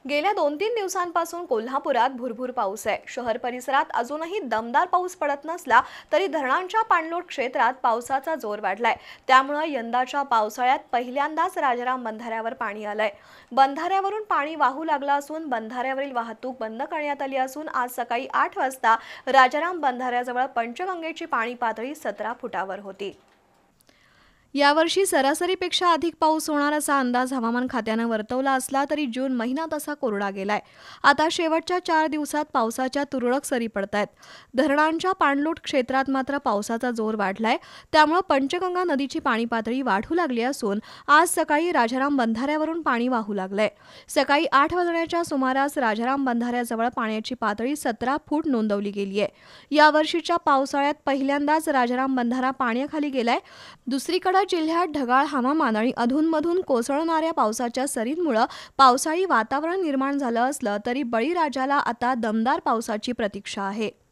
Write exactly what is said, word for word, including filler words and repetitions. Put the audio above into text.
गेल्या दोन तीन दिवसांपासून कोल्हापुरात भुरभुर पाऊस आहे। शहर परिसरात अजूनही दमदार पाऊस पडत नसला तरी धरणांच्या पाणलोट क्षेत्रात पावसाचा जोर वाढलाय। त्यामुळे यंदाच्या पावसाळ्यात पहिल्यांदाच राजाराम बंधाऱ्यावर पाणी आलंय। बंधाऱ्यावरून पाणी वाहू लागलं असून बंधाऱ्यावरील वाहतूक बंद करण्यात आली असून आज सकाळी आठ वाजता राजाराम बंधाऱ्याजवळ पंचगंगेची पाणी पातळी सतरा फुटावर होती। यावर्षी सरासरीपेक्षा अधिक पाऊस होणार असा अंदाज हवामान खात्यानं वर्तवला असला तरी जून महिना तसा कोरडा गेलाय। आता शेवटच्या चार दिवसात पावसाच्या तुरळक सरी पडतायत। धरणांच्या पाणलोट क्षेत्रात मात्र पावसाचा जोर वाढलाय। त्यामुळे पंचगंगा नदीची पाणी पातळी वाढू लागली असून आज सकाळी राजाराम बंधाऱ्यावरून पाणी वाहू लागलंय। सकाळी आठ वाजण्याच्या सुमारास राजाराम बंधाऱ्याजवळ पाण्याची पातळी सतरा फूट नोंदवली गेली आहे। यावर्षीच्या पावसाळ्यात पहिल्यांदाच राजाराम बंधारा पाण्याखाली गेलाय। दुसरीकडे जिल्ह्यात ढगाळ हवामान आणि अधूनमधून कोसळणाऱ्या पावसाच्या सरींमुळे पावसाळी वातावरण निर्माण झालं असलं तरी बळीराजाला आता दमदार पावसाची प्रतीक्षा आहे।